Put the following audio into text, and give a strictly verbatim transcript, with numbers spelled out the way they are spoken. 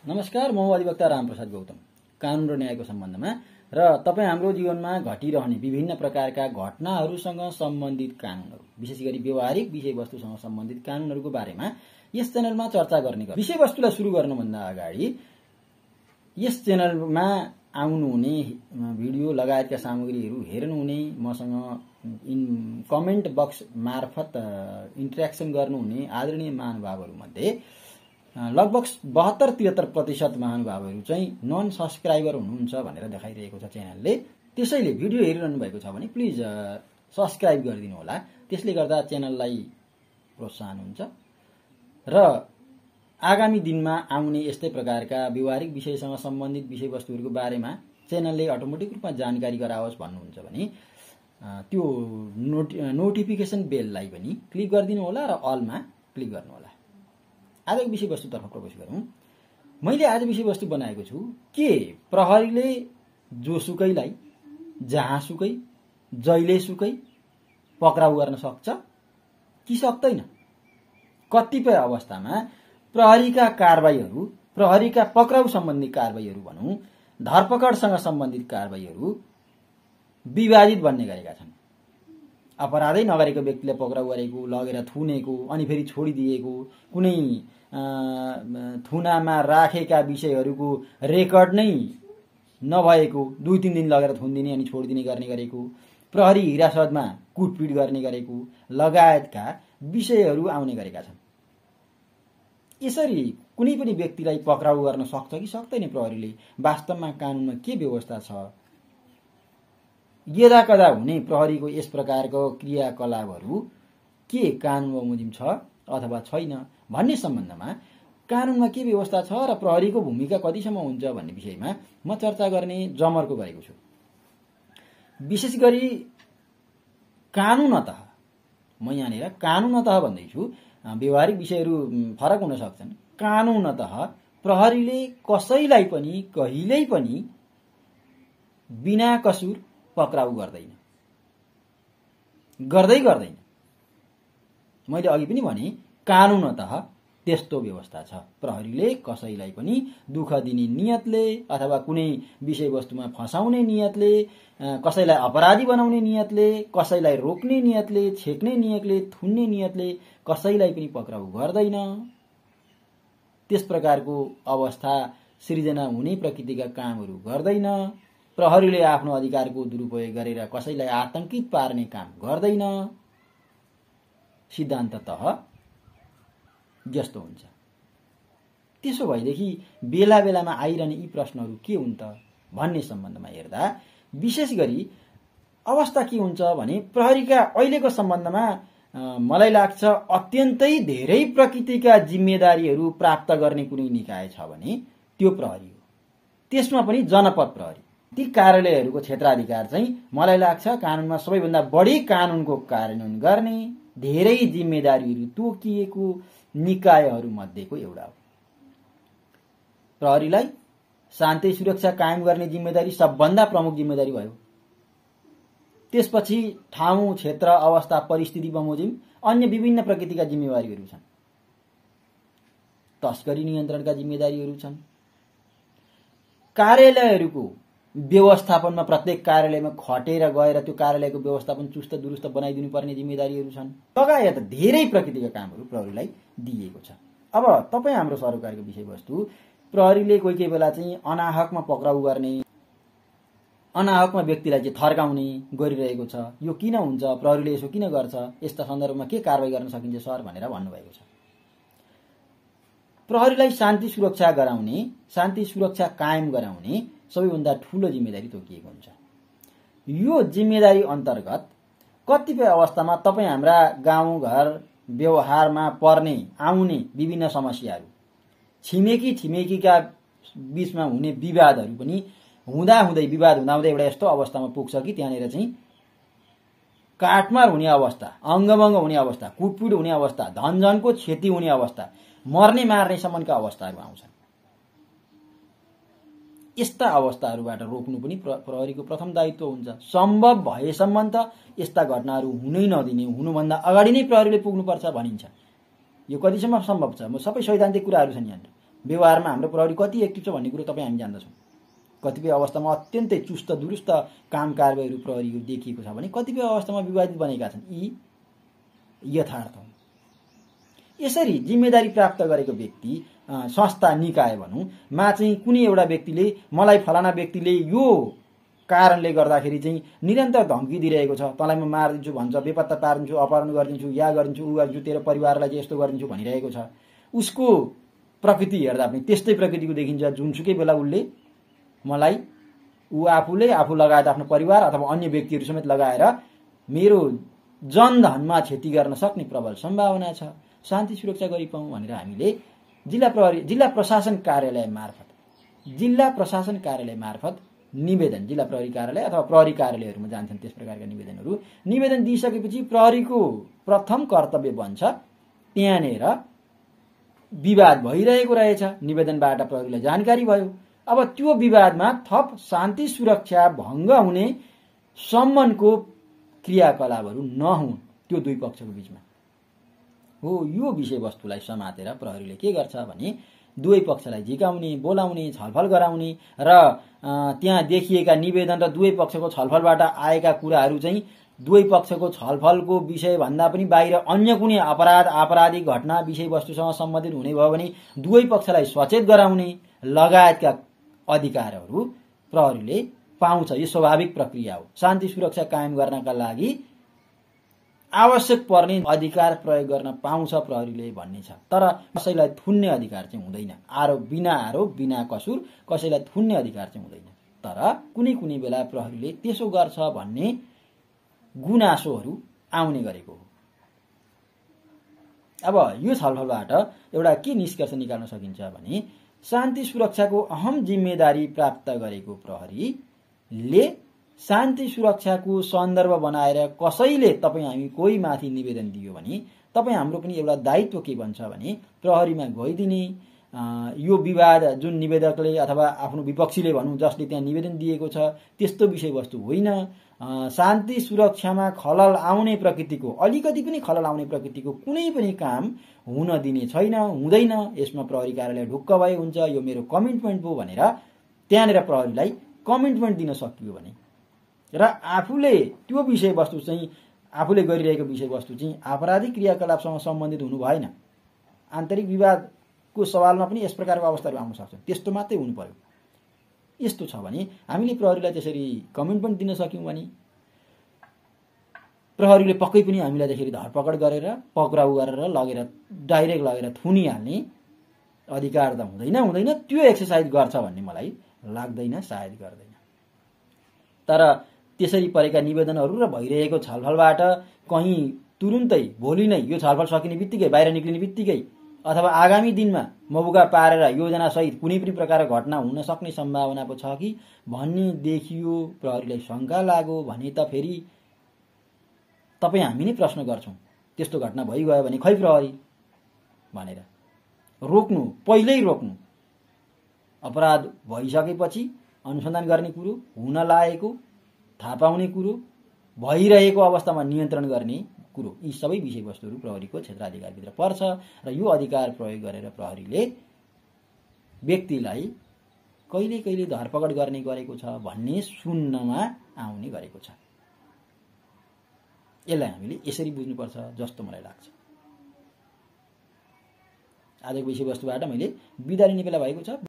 नमस्कार, म अधिवक्ता रामप्रसाद गौतम। कानुन र न्यायको सम्बन्धमा र तपाईँ हाम्रो जीवनमा घटिरहने विभिन्न प्रकारका घटनाहरूसँग सम्बन्धित कानुनहरू, विशेष गरी व्यवहारिक विषयवस्तुसँग सम्बन्धित कानुनहरूको बारेमा यस च्यानलमा चर्चा गर्ने गर्छौं। विषयवस्तुलाई सुरु गर्नुभन्दा अगाडि यस च्यानलमा आउनुहुने भिडियो लगायतका सामग्रीहरू हेर्नुहुने, मसँग इन कमेन्ट बक्स मार्फत इन्टरेक्सन गर्नुहुने आदरणीय महानुभावहरू मध्ये लगभग बहत्तर त्रिहत्तर प्रतिशत महानुभावहरू चाहिँ नन सब्सक्राइबर हुनुहुन्छ भनेर देखाइरहेको छ च्यानलले। त्यसैले भिडियो हेरिरहनु भएको छ भने प्लिज सब्सक्राइब गरिदिनु होला। त्यसले गर्दा च्यानललाई प्रोत्साहन हुन्छ र आगामी दिनमा आउने यस्तै प्रकारका व्यवहारिक विषयसँग सम्बन्धित विषयवस्तुहरूको बारेमा च्यानलले अटोमेटिक रूपमा जानकारी गराओस् भन्नुहुन्छ भने त्यो नोटि नोटिफिकेसन बेललाई पनि क्लिक गरिदिनु होला र अलमा क्लिक गर्नु होला। आजको विषयवस्तुतर्फ प्रवेश गरौँ। मैले आज विषयवस्तु बनाएको छु के प्रहरीले जोसुकैलाई जहाँसुकै जहिलेसुकै पक्राउ गर्न सक्छ कि सक्दैन। कतिपय अवस्थामा प्रहरीका कारबाहीहरू, प्रहरीका पक्राउ सम्बन्धी कारबाहीहरू भनौं, धरपकडसँग सम्बन्धित कारबाहीहरू विवादित बन्ने गरेका छन्। अपराधै नगरेको व्यक्तिलाई पक्राउ गरेको, लगेर थुनेको, अनि फेरि छोडिदिएको, कुनै थुनामा राखेका विषयहरूको रेकर्ड नै नभएको दुई तीन दिन लगेर थुनिदिने अनि छोडिदिने गर्ने गरेको, प्रहरी हिरासतमा कुटपिट गर्ने गरेको लगायतका विषयहरू आउने गरेका छन्। यसरी कुनै पनि व्यक्तिलाई पक्राउ गर्न सक्छ कि सक्दैन प्रहरीले, वास्तवमा कानुनमा के व्यवस्था छ, यदा कदा हुने प्रहरीको यस प्रकारको क्रियाकलापहरू के कानुन बमोजिम छ अथवा छैन भन्ने सम्बन्धमा कानुनमा के व्यवस्था छ र प्रहरीको भूमिका कतिसम्म हुन्छ भन्ने विषयमा म चर्चा गर्ने जमर्को गरेको छु। विशेष गरी कानुनतः, म यहाँनिर कानुनतः भन्दैछु, व्यवहारिक विषयहरू फरक हुन सक्छन्। कानुनतः प्रहरीले कसैलाई पनि कहिल्यै पनि बिना कसुर पक्राउ गर्दैन, गर्दै गर्दैन। मैले अघि पनि भने कानुनतः त्यस्तो व्यवस्था छ। प्रहरीले कसैलाई पनि दुःख दिने नियतले अथवा कुनै विषयवस्तुमा फसाउने नियतले, कसैलाई अपराधी बनाउने नियतले, कसैलाई रोक्ने नियतले, छेक्ने नियतले, थुन्ने नियतले कसैलाई पनि पक्राउ गर्दैन। त्यस प्रकारको अवस्था सृजना हुने प्रकृतिका कामहरू गर्दैन। प्रहरीले आफ्नो अधिकारको दुरुपयोग गरेर कसैलाई आतंकित पार्ने काम गर्दैन। सिद्धान्ततः यस्तो हुन्छ। त्यसो भएदेखि बेला बेलामा आइरहने यी प्रश्नहरू के हुन् त भन्ने सम्बन्धमा हेर्दा विशेष गरी अवस्था के हुन्छ भने प्रहरीका अहिलेको सम्बन्धमा मलाई लाग्छ अत्यन्तै धेरै प्रकृतिका जिम्मेदारीहरू प्राप्त गर्ने कुनै निकाय छ भने त्यो प्रहरी हो। त्यसमा पनि जनपद प्रहरी। ती कार्यालयहरूको क्षेत्राधिकार चाहिँ मलाई लाग्छ कानुनमा सबैभन्दा बढी कानुनको कार्यान्वयन गर्ने धेरै जिम्मेदारीहरू तोकिएको निकायहरू मध्येको एउटा हो। प्रहरीलाई शान्ति सुरक्षा कायम गर्ने जिम्मेदारी सबभन्दा प्रमुख जिम्मेदारी भयो। त्यसपछि ठाउँ, क्षेत्र, अवस्था, परिस्थिति बमोजिम अन्य विभिन्न प्रकृतिका जिम्मेवारीहरू छन्। तस्करी नियन्त्रणका जिम्मेदारीहरू छन्। कार्यालयहरूको व्यवस्थापनमा प्रत्येक कार्यालयमा खटेर गएर त्यो कार्यालयको व्यवस्थापन चुस्त दुरुस्त बनाइदिनु पर्ने जिम्मेदारीहरू छन्। लगायत धेरै प्रकृतिका कामहरू प्रहरीलाई दिइएको छ। अब तपाईँ हाम्रो सरकारको विषयवस्तु प्रहरीले कोही कोही बेला चाहिँ अनाहकमा पक्राउ गर्ने, अनाहकमा व्यक्तिलाई चाहिँ थर्काउने गरिरहेको छ। यो किन हुन्छ, प्रहरीले यसो किन गर्छ, यस्ता सन्दर्भमा के कारबाही गर्न सकिन्छ सर भनेर भन्नुभएको छ। प्रहरीलाई शान्ति सुरक्षा गराउने, शान्ति सुरक्षा कायम गराउने सबैभन्दा ठूलो जिम्मेदारी तोकिएको हुन्छ। यो जिम्मेदारी अन्तर्गत कतिपय अवस्थामा तपाईँ हाम्रा गाउँघर व्यवहारमा पर्ने आउने विभिन्न समस्याहरू, छिमेकी छिमेकीका बीचमा हुने विवादहरू पनि हुँदा हुँदै विवाद हुँदा हुँदै एउटा यस्तो अवस्थामा पुग्छ कि त्यहाँनिर चाहिँ काटमार हुने अवस्था, अङ्गभङ्ग हुने अवस्था, कुटपिट हुने अवस्था, धनजनको क्षति हुने अवस्था, मर्ने मार्ने सम्मका अवस्थाहरू आउँछन्। यस्ता अवस्थाहरूबाट रोक्नु पनि प्रहरीको प्रथम दायित्व हुन्छ। सम्भव भएसम्म त यस्ता घटनाहरू हुनै नदिने, हुनुभन्दा अगाडि नै प्रहरीले पुग्नुपर्छ भनिन्छ। यो कतिसम्म सम्भव छ? म सबै सैद्धान्तिक कुराहरू छन् यहाँ। व्यवहारमा हाम्रो प्रहरी कति एक्टिभ छ भन्ने कुरो तपाईँ हामी जान्दछौँ। कतिपय अवस्थामा अत्यन्तै चुस्त दुरुस्त काम कारबाहीहरू प्रहरीको देखिएको छ भने कतिपय अवस्थामा विवादित बनेका छन्। यी यथार्थ हुन्। यसरी जिम्मेदारी प्राप्त गरेको व्यक्ति संस्था निकाय भनौँ मा चाहिँ कुनै एउटा व्यक्तिले मलाई फलाना व्यक्तिले यो कारणले गर्दाखेरि चाहिँ निरन्तर धम्की दिइरहेको छ, तँलाई म मारिदिन्छु भन्छ, बेपत्ता पारिदिन्छु, अपहरण गरिदिन्छु, या गरिदिन्छु ऊ गरिदिन्छु, तेरो परिवारलाई चाहिँ यस्तो गरिदिन्छु भनिरहेको छ, उसको प्रकृति हेर्दा पनि त्यस्तै प्रकृतिको देखिन्छ। जुनसुकै बेला उसले मलाई ऊ आफूले आफू लगायत आफ्नो परिवार अथवा अन्य व्यक्तिहरू समेत लगाएर मेरो जनधनमा क्षति गर्न सक्ने प्रबल सम्भावना छ, शान्ति सुरक्षा गरिपाउँ भनेर हामीले जिल्ला प्रहरी जिल्ला प्रशासन कार्यालय मार्फत जिल्ला प्रशासन कार्यालय मार्फत निवेदन जिल्ला प्रहरी कार्यालय अथवा प्रहरी कार्यालयहरूमा जान्छन्। त्यस प्रकारका निवेदनहरू निवेदन दिइसकेपछि प्रहरीको प्रथम कर्तव्य बन्छ त्यहाँनेर विवाद भइरहेको रहेछ, निवेदनबाट प्रहरीलाई जानकारी भयो। अब त्यो विवादमा थप शान्ति सुरक्षा भङ्ग हुने सम्मको क्रियाकलापहरू नहुन् त्यो दुई पक्षको बीचमा हो। यो विषयवस्तुलाई समातेर प्रहरीले के गर्छ भने दुवै पक्षलाई झिकाउने, बोलाउने, छलफल गराउने र त्यहाँ देखिएका निवेदन र दुवै पक्षको छलफलबाट आएका कुराहरू चाहिँ दुवै पक्षको छलफलको विषयभन्दा पनि बाहिर अन्य कुनै अपराध आपराधिक घटना विषयवस्तुसँग सम्बन्धित हुने भयो भने दुवै पक्षलाई सचेत गराउने लगायतका अधिकारहरू प्रहरीले पाउँछ। यो स्वाभाविक प्रक्रिया हो। शान्ति सुरक्षा कायम गर्नका लागि आवश्यक पर्ने अधिकार प्रयोग गर्न पाउँछ प्रहरीले भन्ने छ। तर कसैलाई थुन्ने अधिकार चाहिँ हुँदैन। आरोप बिना आरोप बिना कसुर कसैलाई थुन्ने अधिकार चाहिँ हुँदैन। तर कुनै कुनै बेला प्रहरीले त्यसो गर्छ भन्ने गुनासोहरू आउने गरेको हो। अब यो छलफलबाट एउटा के निष्कर्ष निकाल्न सकिन्छ भने शान्ति सुरक्षाको अहम जिम्मेदारी प्राप्त गरेको प्रहरीले शान्ति सुरक्षाको सन्दर्भ बनाएर कसैले तपाईँ हामी कोही माथि निवेदन दियो भने तपाईँ हाम्रो पनि एउटा दायित्व के बन्छ भने प्रहरीमा गइदिने, यो विवाद जुन निवेदकले अथवा आफ्नो विपक्षीले भनौँ जसले त्यहाँ निवेदन दिएको छ त्यस्तो विषयवस्तु होइन, शान्ति सुरक्षामा खलल आउने प्रकृतिको अलिकति पनि खलल आउने प्रकृतिको कुनै पनि काम हुन दिने छैन, हुँदैन। यसमा प्रहरी कार्यालय ढुक्क भए हुन्छ, यो मेरो कमिटमेन्ट हो भनेर त्यहाँनिर प्रहरीलाई कमिटमेन्ट दिन सकियो भने र आफूले त्यो विषयवस्तु चाहिँ आफूले गरिरहेको विषयवस्तु चाहिँ आपराधिक क्रियाकलापसँग सम्बन्धित हुनु भएन, आन्तरिक विवादको सवालमा पनि यस प्रकारको अवस्थाहरू आउन सक्छन्, त्यस्तो मात्रै हुनु पर्यो। यस्तो छ भने हामीले प्रहरीलाई त्यसरी कमिटमेन्ट दिन सक्यौँ भने प्रहरीले पक्कै पनि हामीलाई त्यसरी धरपकड गरेर पक्राउ गरेर लगेर डाइरेक्ट लगेर थुनिहाल्ने अधिकार त हुँदैन हुँदैन त्यो एक्सर्साइज गर्छ भन्ने मलाई लाग्दैन, सायद गर्दैन। तर त्यसरी परेका निवेदनहरू र भइरहेको छलफलबाट कहीँ तुरुन्तै भोलि नै यो छलफल सकिने बित्तिकै बाहिर निक्लिने बित्तिकै अथवा आगामी दिनमा मौका पारेर योजनासहित कुनै पनि प्रकारको घटना हुन सक्ने सम्भावना पो छ कि भन्ने देखियो, प्रहरीलाई शङ्का लाग्यो भने त फेरि तपाईँ हामी नै प्रश्न गर्छौँ त्यस्तो घटना भइगयो भने खै प्रहरी भनेर रोक्नु, पहिल्यै रोक्नु। अपराध भइसकेपछि अनुसन्धान गर्ने कुरो, हुन लागेको थाहा पाउने कुरो, भइरहेको अवस्थामा नियन्त्रण गर्ने कुरो, यी सबै विषयवस्तुहरू प्रहरीको क्षेत्राधिकारभित्र पर्छ र यो अधिकार प्रयोग गरेर प्रहरीले व्यक्तिलाई कहिले कहिले धरपकड गर्ने गरेको छ भन्ने सुन्नमा आउने गरेको छ। यसलाई हामीले यसरी बुझ्नुपर्छ जस्तो मलाई लाग्छ। आजको विषयवस्तुबाट मैले बिदा लिने बेला भएको छ।